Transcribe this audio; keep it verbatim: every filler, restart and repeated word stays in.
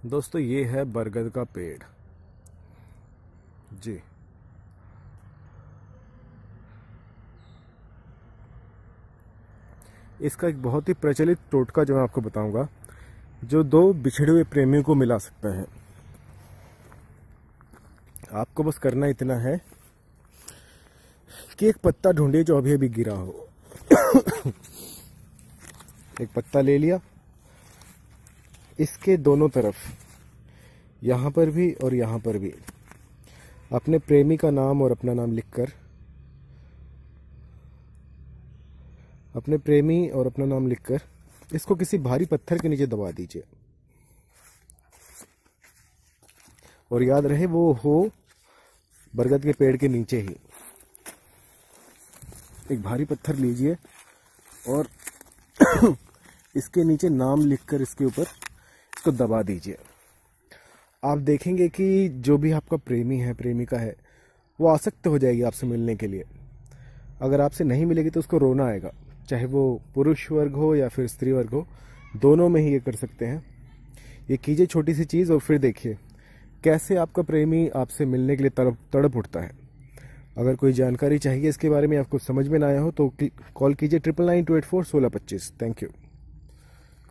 दोस्तों ये है बरगद का पेड़ जी। इसका एक बहुत ही प्रचलित टोटका जो मैं आपको बताऊंगा, जो दो बिछड़े हुए प्रेमियों को मिला सकता है। आपको बस करना इतना है कि एक पत्ता ढूंढिए जो अभी अभी गिरा हो। एक पत्ता ले लिया, इसके दोनों तरफ, यहां पर भी और यहां पर भी, अपने प्रेमी का नाम और अपना नाम लिखकर, अपने प्रेमी और अपना नाम लिखकर इसको किसी भारी पत्थर के नीचे दबा दीजिए। और याद रहे वो हो बरगद के पेड़ के नीचे ही। एक भारी पत्थर लीजिए और इसके नीचे नाम लिखकर इसके ऊपर इसको दबा दीजिए। आप देखेंगे कि जो भी आपका प्रेमी है, प्रेमिका है, वो आसक्त हो जाएगी आपसे मिलने के लिए। अगर आपसे नहीं मिलेगी तो उसको रोना आएगा, चाहे वो पुरुष वर्ग हो या फिर स्त्री वर्ग हो, दोनों में ही ये कर सकते हैं। ये कीजिए छोटी सी चीज़ और फिर देखिए कैसे आपका प्रेमी आपसे मिलने के लिए तड़प तड़प उठता है। अगर कोई जानकारी चाहिए इसके बारे में, आपको समझ में ना आया हो तो कॉल कीजिए triple nine two eight four सोलह पच्चीस। Thank you.